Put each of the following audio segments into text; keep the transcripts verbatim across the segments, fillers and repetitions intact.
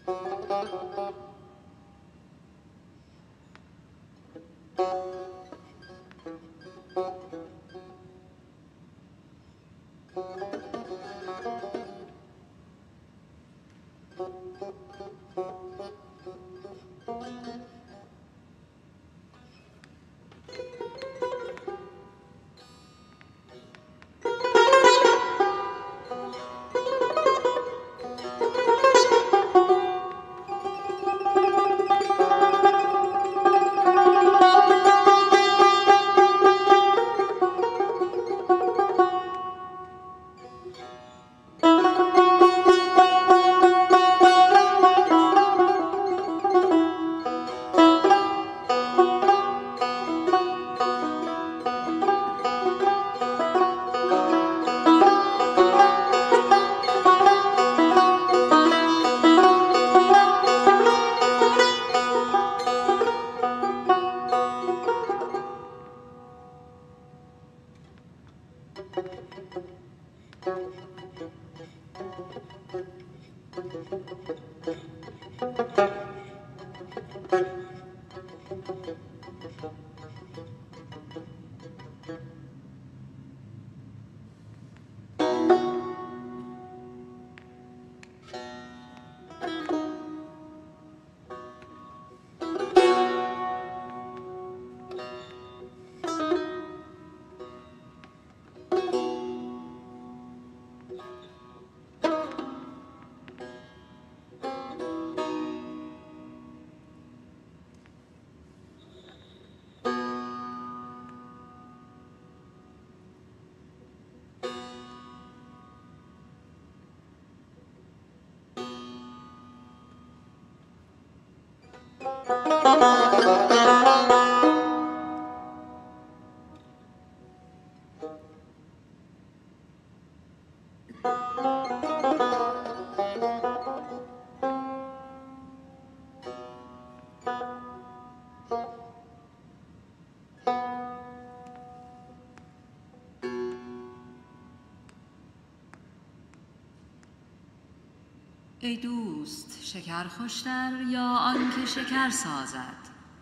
ای دوست، شکر خوشتر یا آن که شکر سازد؟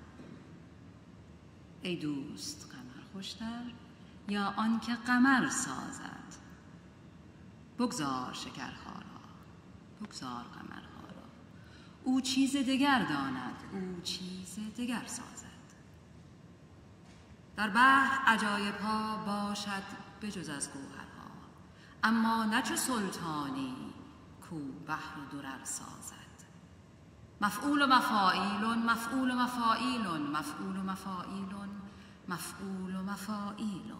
ای دوست، قمر خوشتر یا آن که قمر سازد؟ بگذار شکرها را، بگذار قمرها را، او چیز دگر داند، او چیز دگر سازد. در بحر عجایبها باشد بجز از گوهرها، اما نه چو سلطانی کو بحر و درر سازد. مفعول و مفاعیل، مفعول و مفاعیل، مفعول و مفاعیل، مفعول و مفاعیل.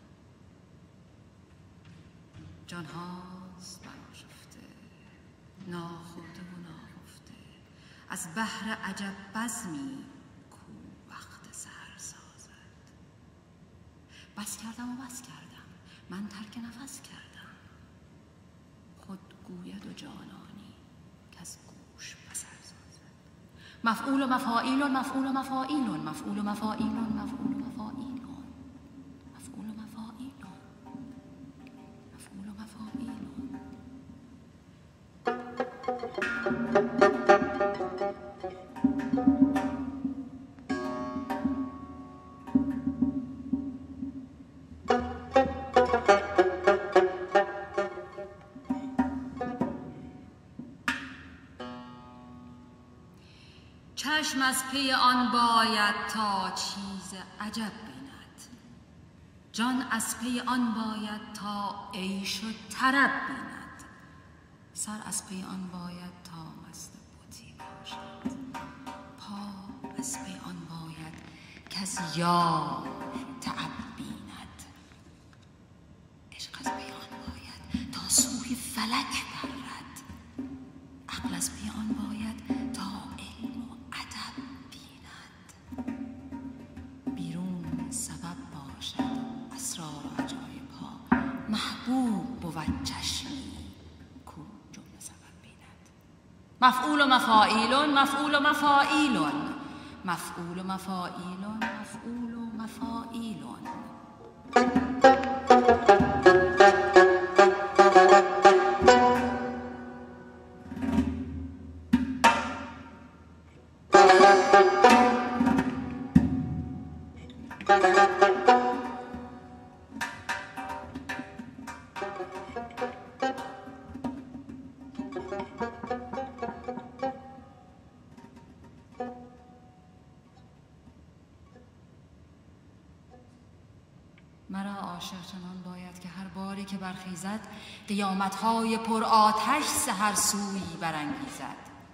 جان هاست برآشفته، ناخورده و ناخفته، از بحر عجب بزمی کو وقت سحر سازد. بس کردم و بس کردم، من ترک نفس کردم، خود گوید و جانانی که از گوش بصر سازد. مفعول و مفاعیل، مفعول و مفاعیل، مفعول و مفاعیل، مفعول و مفاعیل، مفعول و مفاعیل، مفعول و مفاعیل. چشم از پی آن باید تا چیز عجب بیند، جان از پی آن باید تا عیش و طرب بیند، سر از پی آن باید تا مست بتی باشد، پا از پی آن باید که از یار تعب بیند، عشق از پی آن باید تا سوی فلک پرد، عقل از پی آن باید تا علم و ادب بیند. بیرون سبب باشد اسرار و عجایبها، محبوب بود چشمی کو جمله سبب بیند. مفعول و مفاعیل، مفعول و مفاعیل، مفعول و مفاعیل، مفعول و مفاعیل. عاشق چنان باید که هر باری که برخیزد قیامت‌های پر آتش سحر سوی برانگیزد.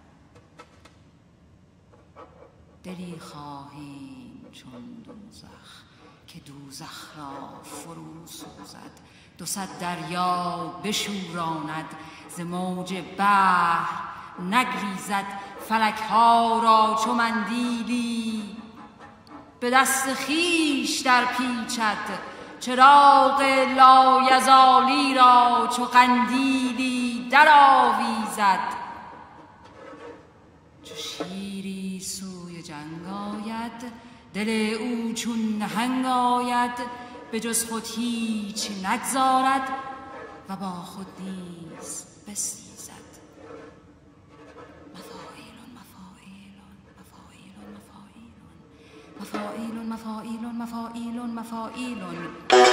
دلی خواهیم چون دوزخ که دوزخ را فرو سوزد، دو صد دریا بشوراند ز موج بحر نگریزد. فلک ها را چو مندیلی به دست خویش در پیچد، چراغ لایزالی را چو قندیلی در آویزد. چو شیری سوی جنگ آید، دل او چون نهنگ آید. به جز خود هیچ نگذارد و با خود نیز بستیزد. مفاعیلون مفاعیلون مفاعیلون مفاعیلون مفاعیلون مفاعیلون مفاعیلون.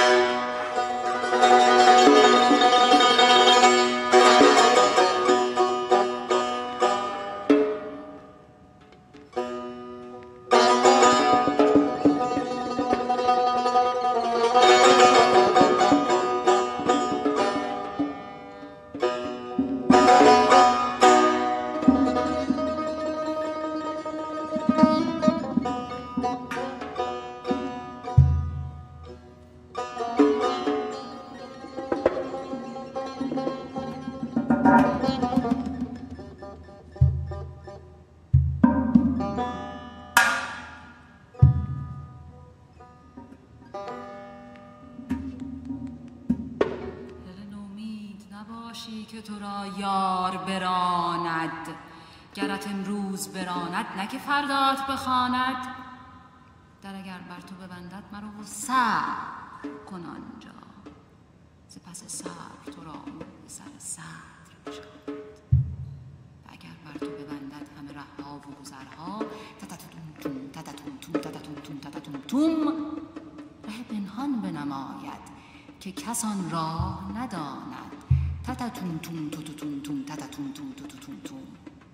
که تو را یار براند، گرت امروز براند نه که فردات بخواند. در اگر بر تو ببندد مرو و صبر کن آنجا، ز پس صبر تو را به سر صدر بشاند. و اگر بر تو ببندد همه رهها و گذرها، تتتوم توم تتتوم توم تتتوم توم تتتوم توم، ره پنهان بنماید که کس آن راه نداند. تتتوم توم توتوم توم تتتوم توم توتوم توم.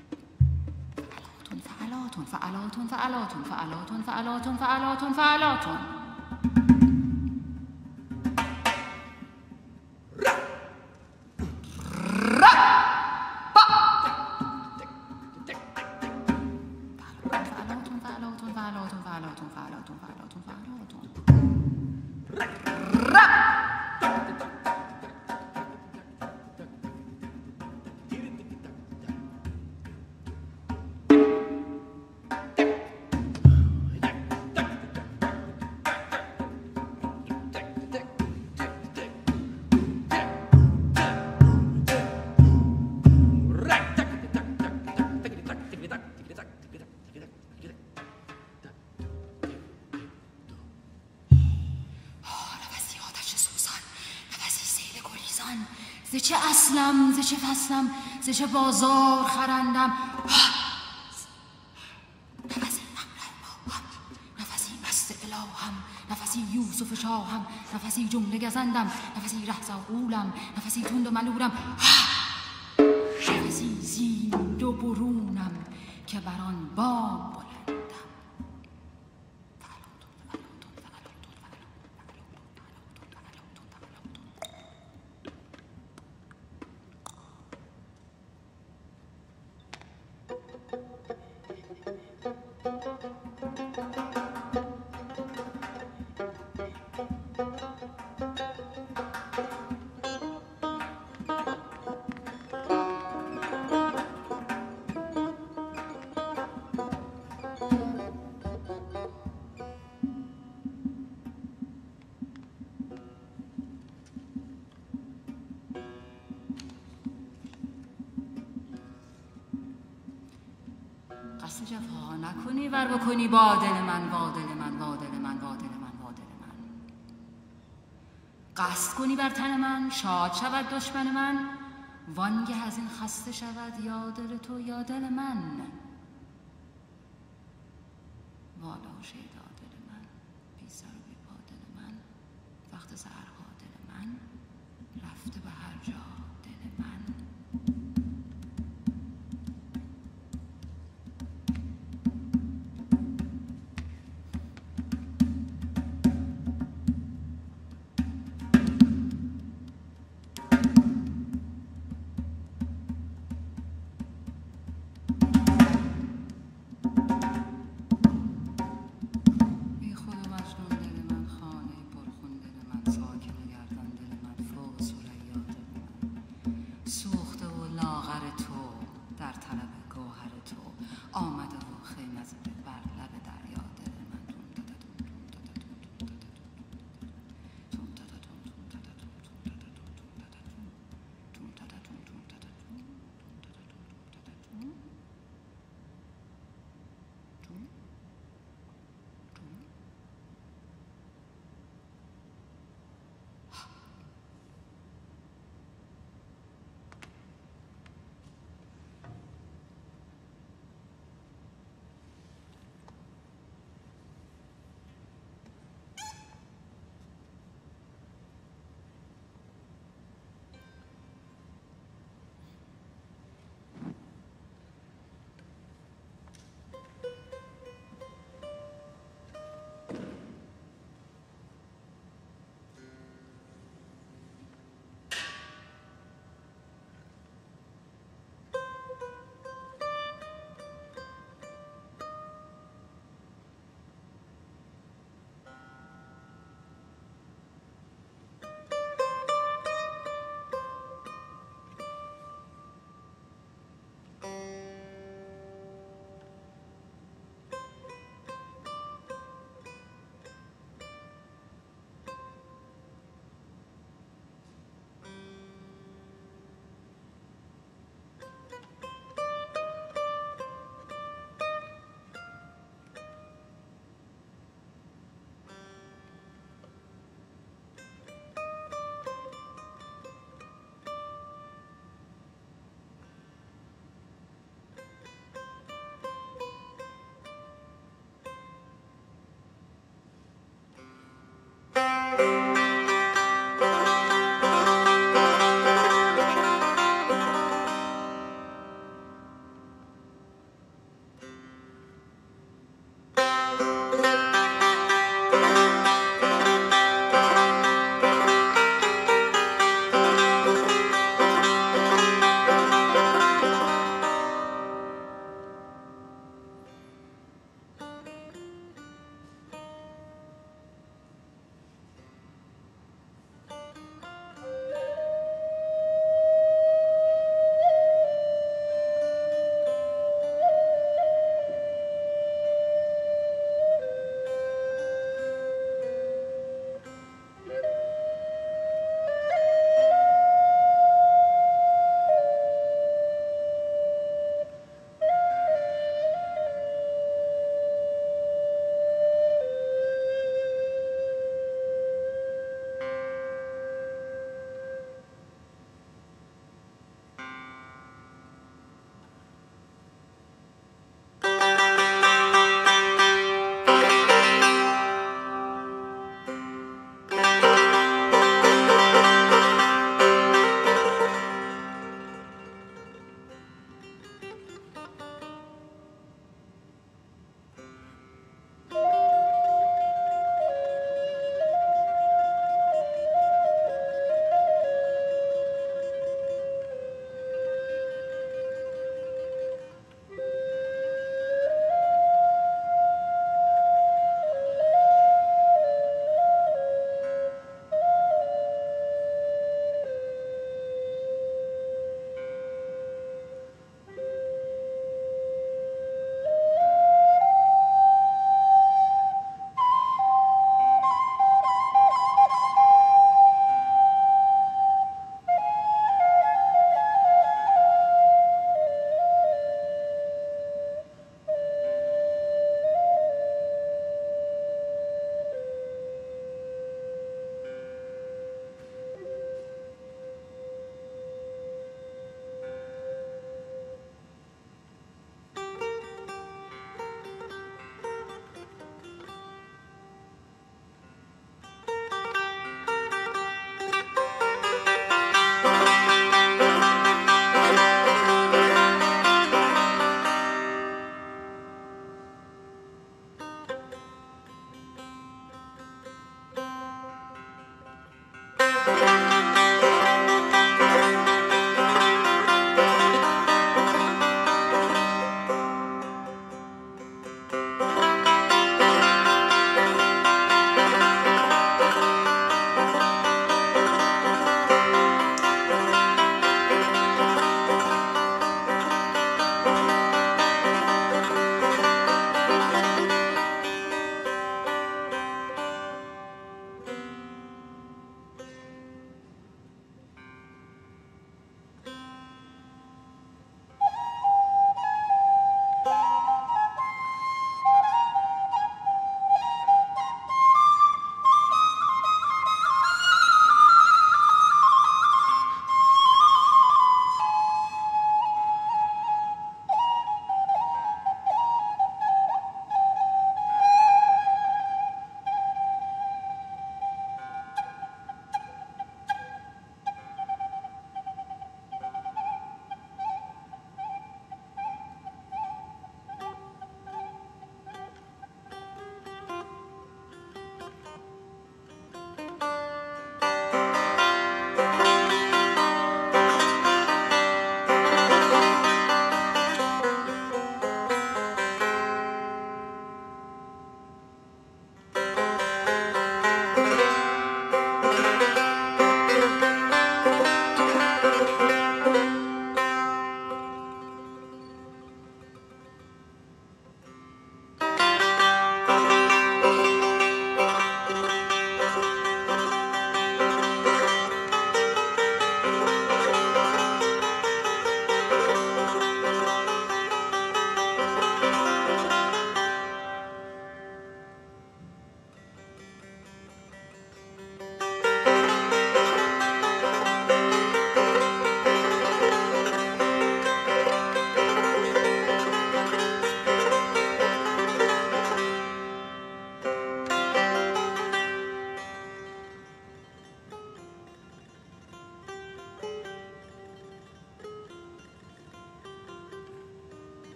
فعلاتون فعلاتون فعلاتون فعلاتون فعلاتون فعلاتون فعلاتون. ز چه اصلم ز چه فصلم ز چه بازار خرندم، نفسی مهربانم نفسی مست الهام، نفسی یوسف شاهم، نفسی جمله گزندم، نفسی رهزاغولم، نفسی تند و ملولم، نفسی زین دو برونم که بران بام بلندم. قصد جفا نکنی ور بکنی با دل من، با دل من، با دل من، با دل من، با دل من. قصد کنی بر تن من شاد شود دشمن من، وانگه از این خسته شود یا دل تو یا دل من. والا شیدا دل من، بی سر و بی پا دل من، وقت سحرها دل من، رفته به هر جا دل من. آمده و خیمه زده بر لب دریا دل من تون دادا تون تون دادا تون تون دادا تون تون دادا تون تون دادا تون تون دادا تون تون تون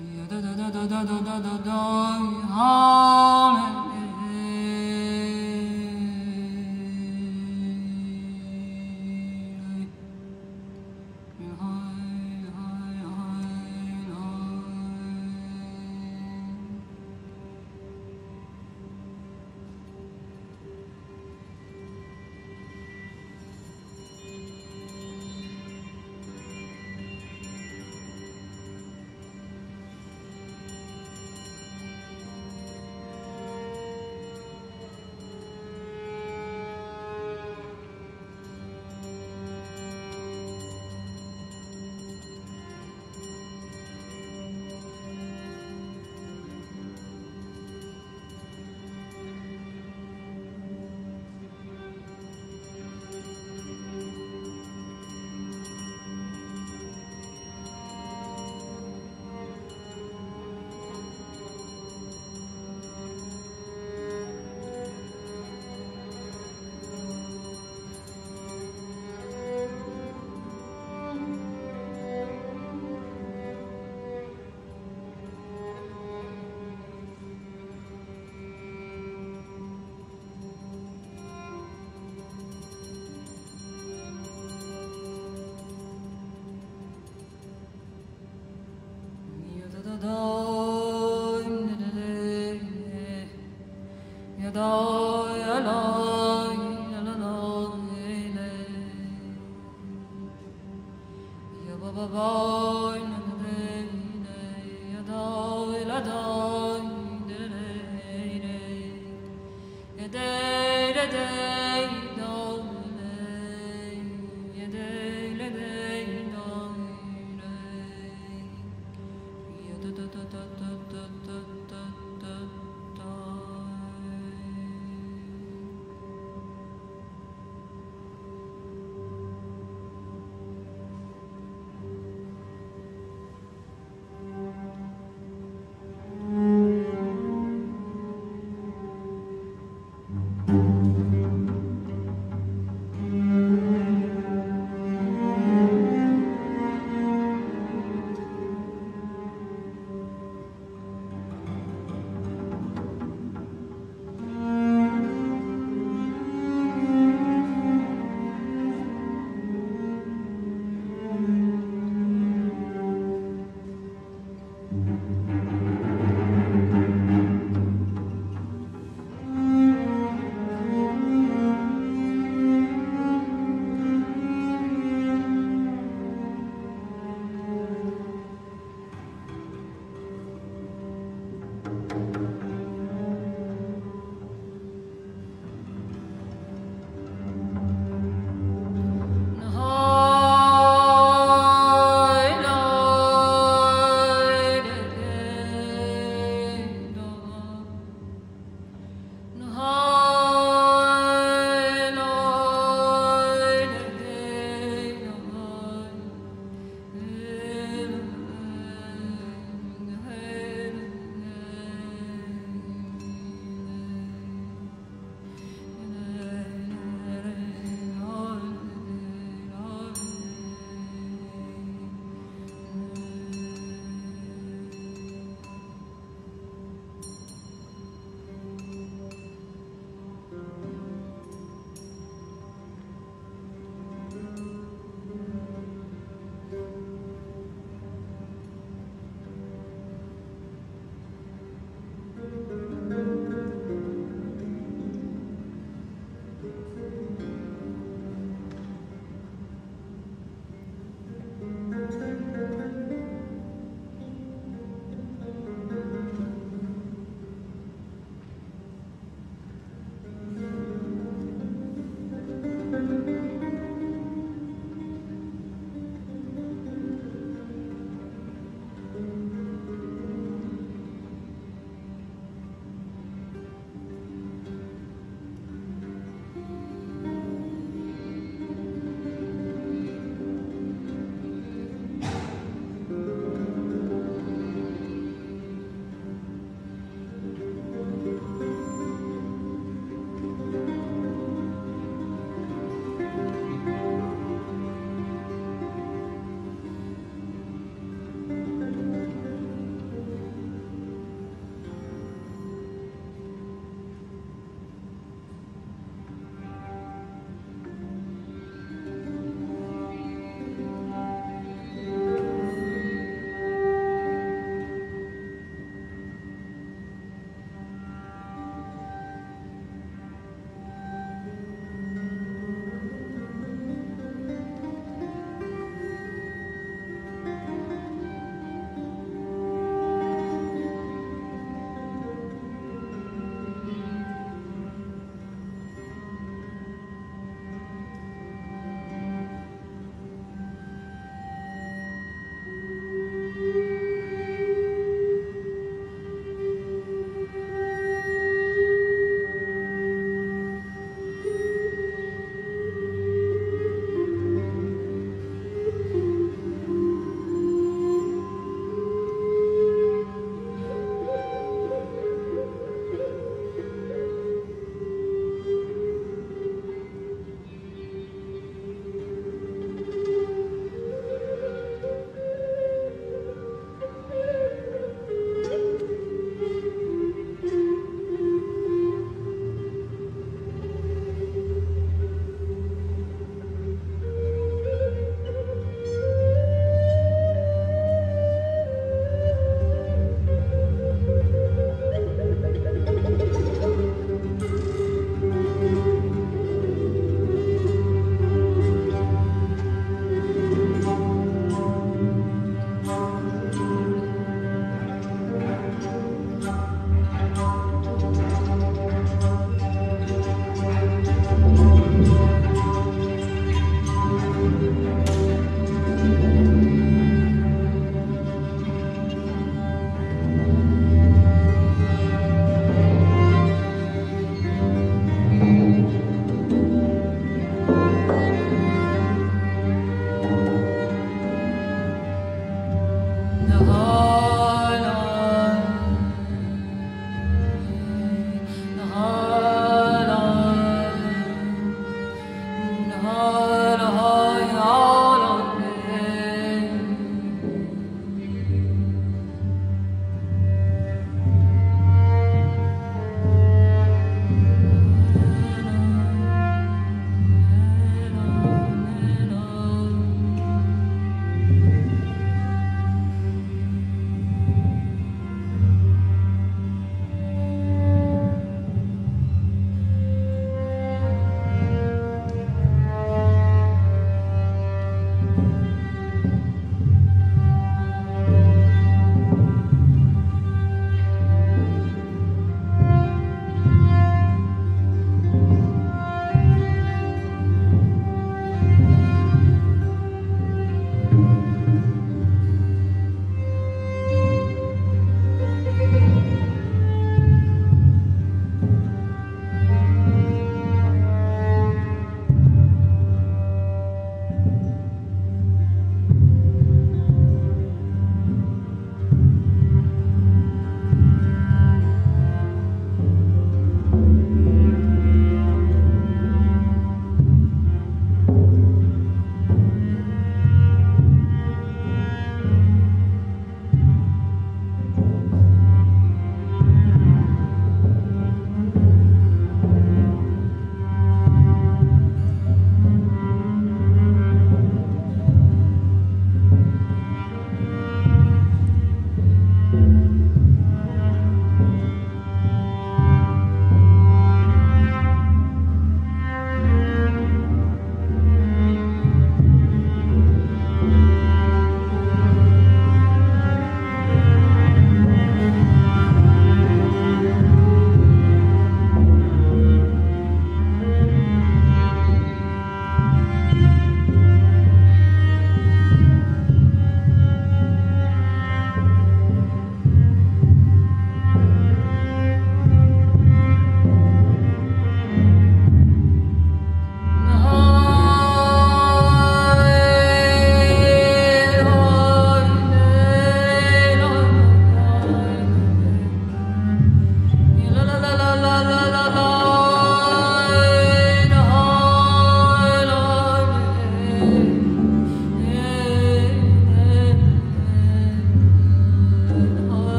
Da da da da